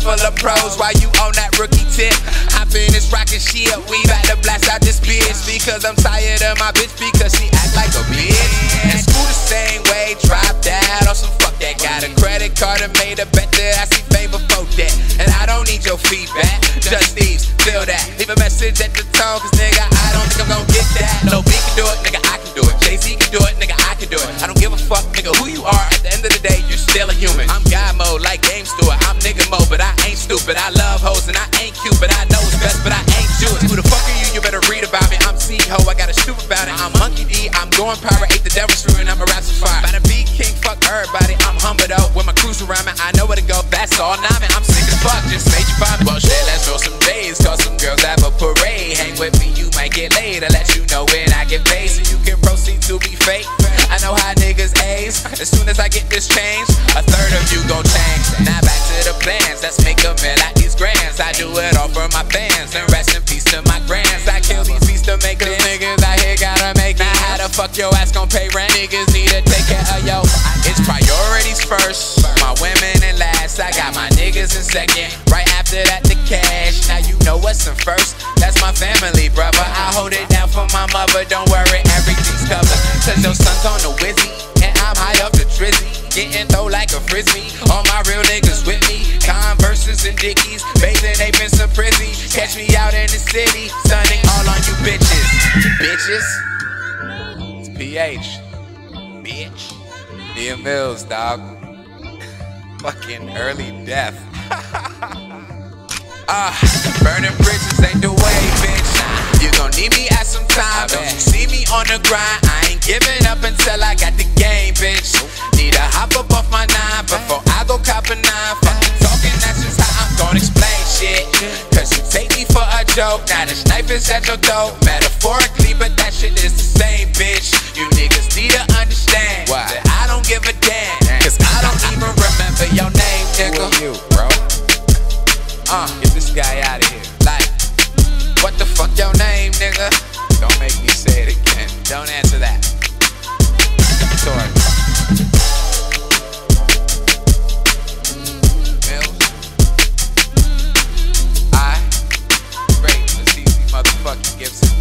full of pros while you on that rookie tip. Hop in this rockin' shit, we bout to blast out this bitch. Because I'm tired of my bitch because she act like a bitch. And school the same way, dropped out on some fuck that. Got a credit card and made a bet that I see fame before that. And I don't need your feedback, just thieves, feel that. Leave a message at the tone, cause nigga, I don't think I'm gon' get that. No B can do it, nigga, I can do it. Jay-Z can do it, nigga, I can do it. I don't give a fuck, nigga, who you are. At the end of the day, you're still a human. I'm God mode, like Game Stewart. I'm nigga mode, but I ain't stupid. I love hoes and I ain't cute, but I know it's best, but I ain't Jewish. Who the fuck are you? You better read about me. I'm C-Ho, I got a stoop about it. I'm Monkey D, I'm going pirate, ate the devil's fruit, and I'm a rap fire. Better be king, fuck everybody. I'm humble though, when my crew's around me, I know where to go. That's all now, man. I'm sick as fuck, just made you find me. Well, shit, let's roll some days, cause some girls have a parade. Hang with me, you might get laid. I let you know when I get paid, so you can proceed to be fake. I know how niggas age. As soon as I get this change, a third of you gon' change. Now back to the plans, let's make a meal at these grands. I do it all for my fans, and rest in peace to my grands. I kill these beasts to make these niggas out here gotta make it. Now how the fuck your ass gon' pay rent? Niggas need to take care of yo. It's priorities first, my women in last. I got my niggas in second, right after that the cash. Now you know what's in first, that's my family, brother. I hold it down for my mother, don't worry, everything's covered. Cause your son's on the Wizzy, and I'm high up the Drizzy. Getting throw like a frisbee, all my real niggas with me. Converses and Dickies, bathing apes in some prizzy. Catch me out in the city, stunning all on you bitches. Bitches, it's PH, bitch. Nia Mills, dog. Fucking early death. Burning bridges ain't the way, bitch. You gon' need me at some time. Don't you see me on the grind? I ain't giving up until I got the game, bitch. Need to hop up off my 9 before I go cop a 9. Fucking talking, that's just how I'm gon' explain shit. Cause you take me for a joke, now this knife is at your throat. Metaphorically, but that shit is the same, bitch. You niggas need to understand that I don't give a damn. Cause I don't even remember your name, nigga. Who are you, bro? Get this guy out of here. Like, what the fuck your name, nigga? Don't make me say it again. Don't answer that. Sorry. Mills. Great. Let's see these motherfucking Gibson.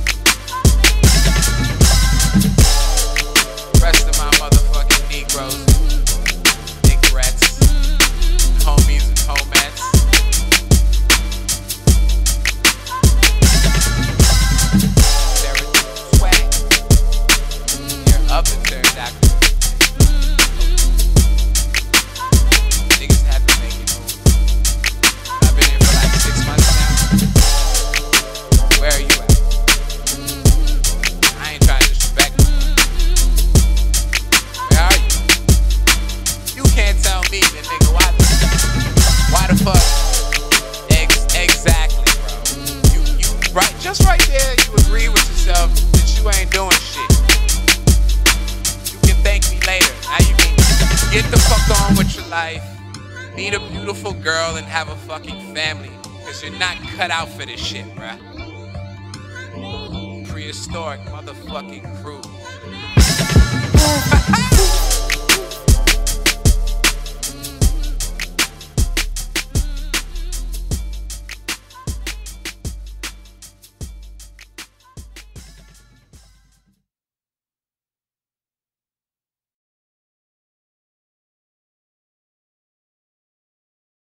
Rest of my motherfucking Negroes. Negrets. Homies and homettes. Up and turned doctor. Niggas have been making moves. I've been here for like 6 months now. Where are you at? I ain't trying to disrespect you. Where are you? You can't tell me that, nigga. Why the fuck? Exactly, bro. You right, just right there. You agree with yourself that you ain't doing shit. Thank me later. Now you can get the fuck on with your life, meet a beautiful girl, and have a fucking family. Cause you're not cut out for this shit, bruh. Prehistoric motherfucking crew.